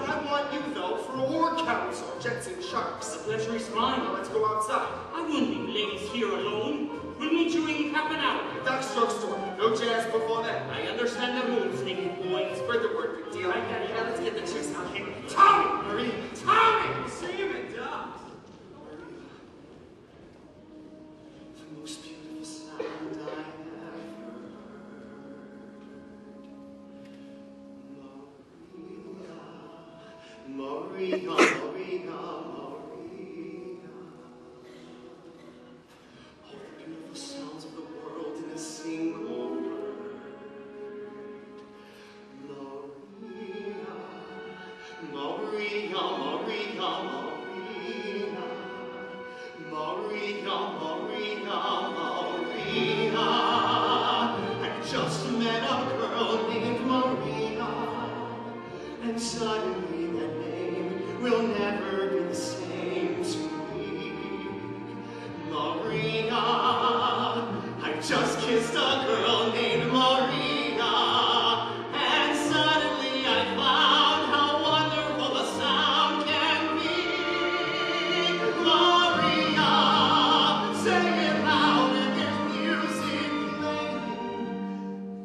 I want you, though, for a war council, Jets and Sharks. The pleasure is mine. Now let's go outside. I wouldn't leave ladies here alone. We'll meet you in half an hour. Duck's drugstore. No jazz before that. I understand the rules, naked boy. Spread the word, good deal. Right, Daddy. Now let's get the chicks out here. Tommy! Marie! Tommy! Save it, Doc. The most beautiful sound I have heard. Maria, Maria, Maria, Maria. All the beautiful sounds of the world in a single word. Maria, Maria, Maria, Maria. Maria, Maria, Maria. I just met a girl named Maria, and suddenly